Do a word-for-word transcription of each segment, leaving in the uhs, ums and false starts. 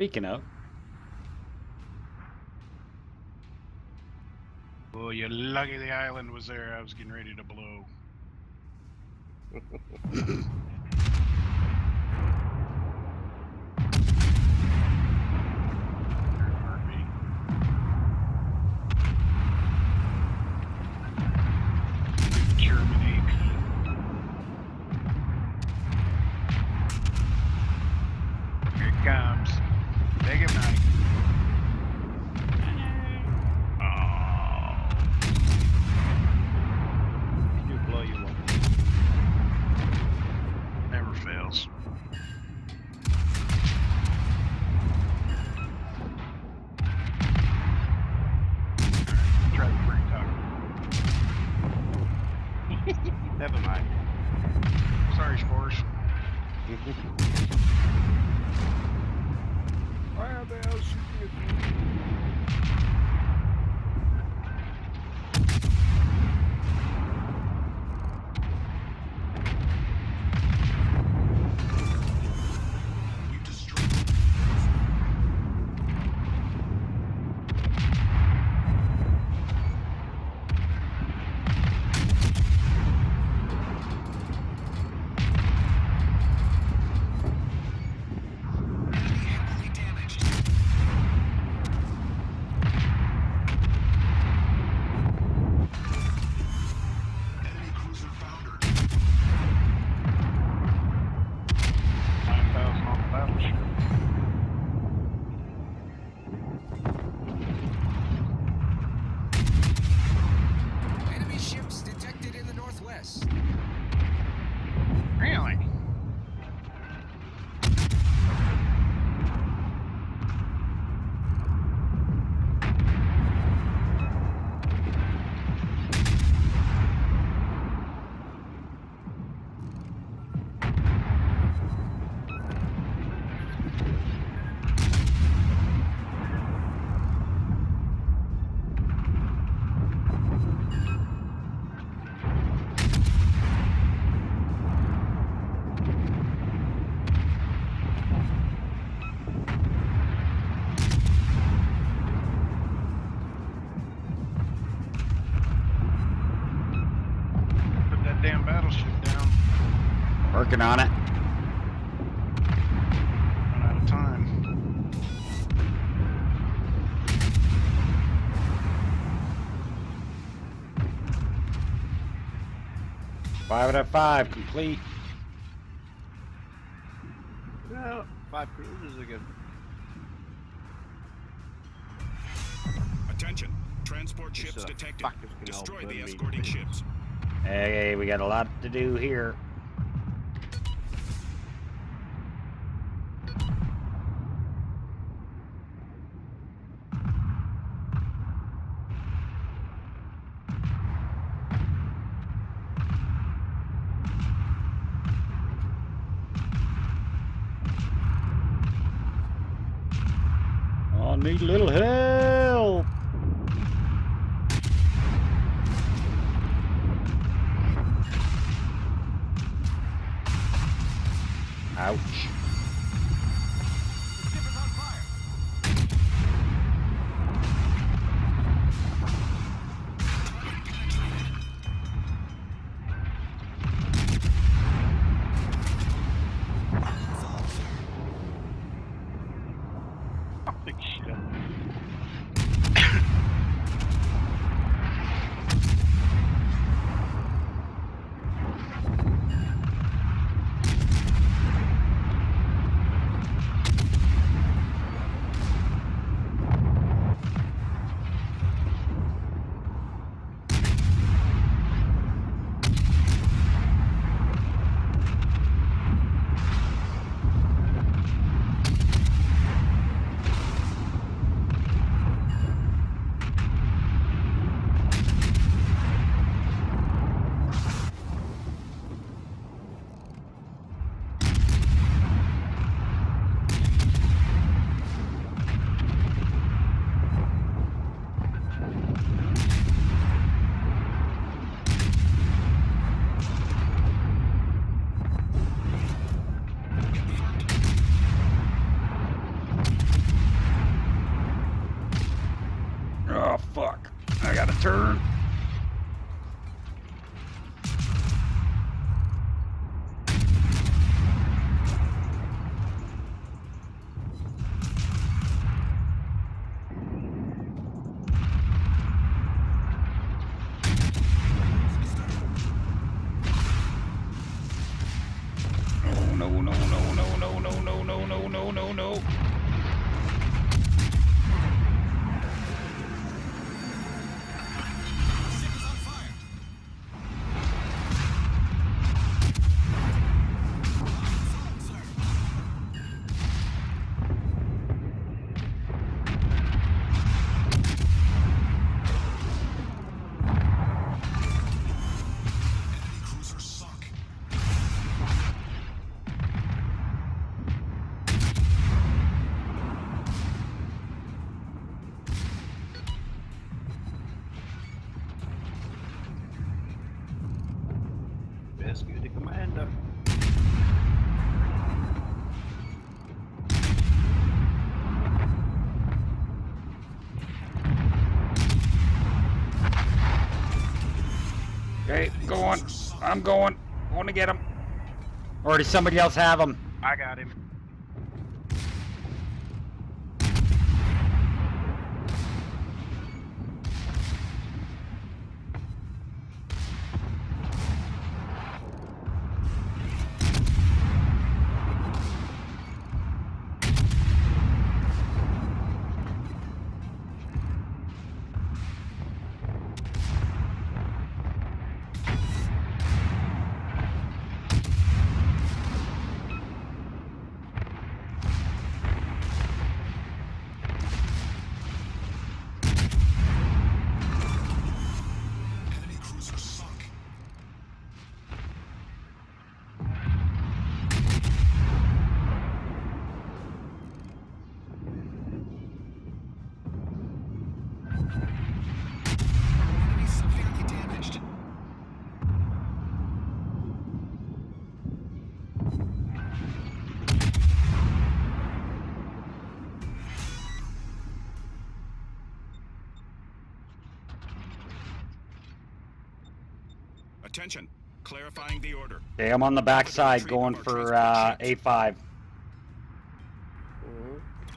Speaking of. Well, you're lucky the island was there. I was getting ready to blow. Terminate. Here it comes. Take it, Mike. Never fails. Alright, try the free talk. Never mind. Sorry, Spores. Why are they all shooting at me? Enemy ships detected in the northwest. Really? Put that damn battleship down. Working on it. Run out of time. Five out of five complete. Well, five cruisers again. Attention. Transport ships This, uh, detected. fuckers can Destroy all the burn me. escorting ships. Hey, we got a lot to do here. I need a little help. Ouch. Holy shit. turn. No, no, no, no, no, no, no, no, no, no, no, no, no. Rescue the commander. Okay, going. I'm going. I want to get him. Or does somebody else have him? I got him. Enemy severely damaged. Attention. Clarifying the order. Okay, I'm on the back side going for uh, A five. Mm-hmm.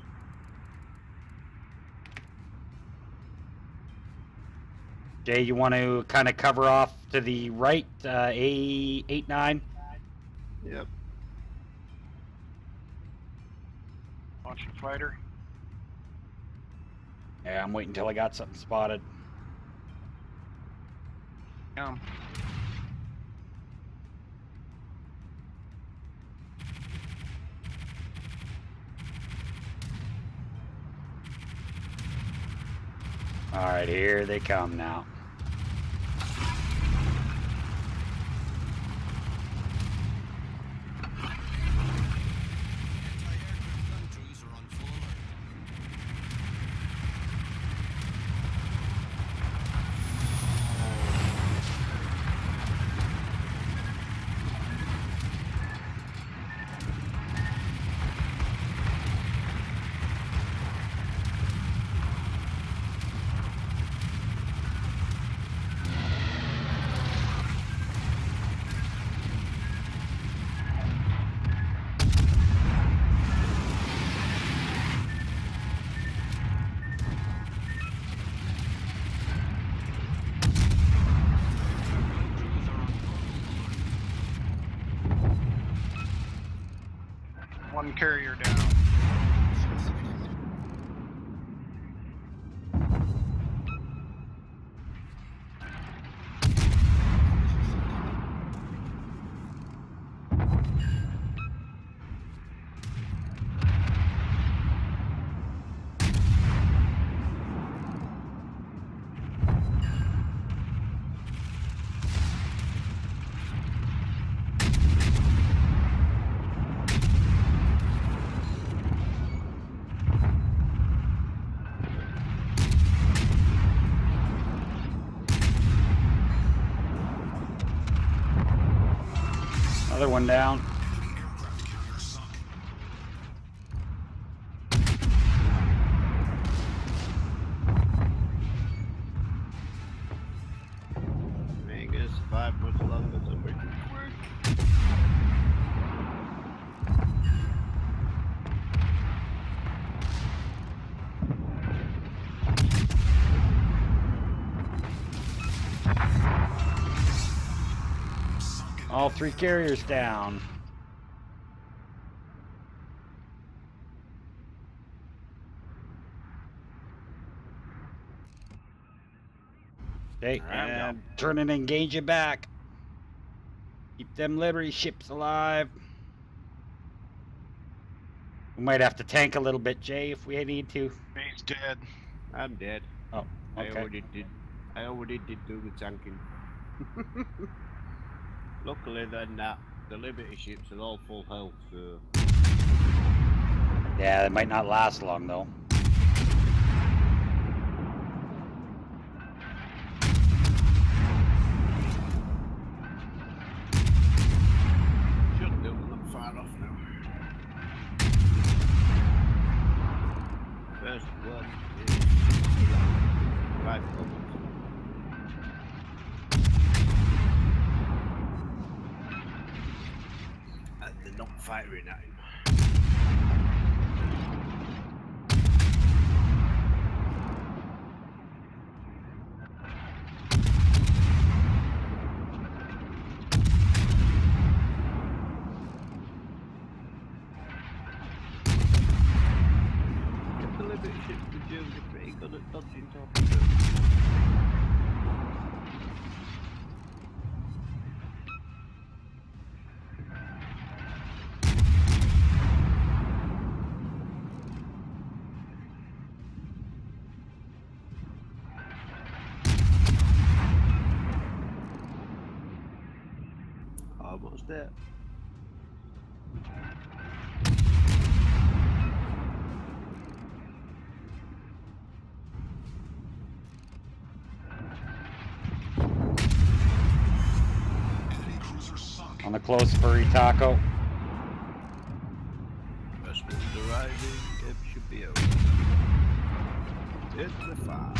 Jay, you want to kind of cover off to the right, uh, A eight nine? Yep. Launching fighter. Yeah, I'm waiting until I got something spotted. Come. All right, here they come now. Anti-aircraft gun crews are on full alert. One carrier down. Another one down. All three carriers down. Okay, Alright, I'm and down. turn and engage it back. Keep them Liberty ships alive. We might have to tank a little bit, Jay, if we need to. He's dead. I'm dead. Oh, I okay. already did. I already did do the tanking. Luckily, then that the Liberty ships are all full health, so Yeah, it might not last long though. shouldn't do them that far off now. First one is five problems. And they're not firing at him. The Liberty ships, the Germans are pretty good at dodging torpedoes. Almost there. Enemy cruiser sunk. On the close for Taco. First one's arriving, it should be over. It's a five.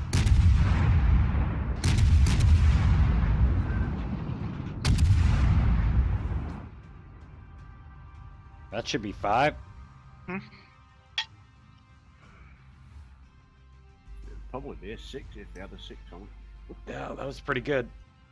That should be five. It'd probably be a six if they had a six on it. Yeah, that was pretty good.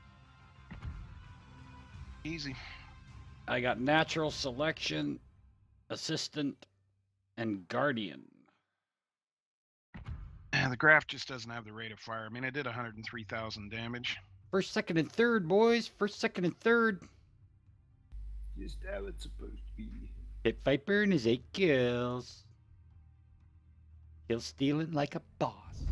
Easy. I got natural selection, assistant, and guardian. Yeah, the graph just doesn't have the rate of fire. I mean, I did one hundred three thousand damage. First, second, and third, boys. First, second, and third. Just how it's supposed to be. Hit Viper and his eight kills. Kill stealing like a boss.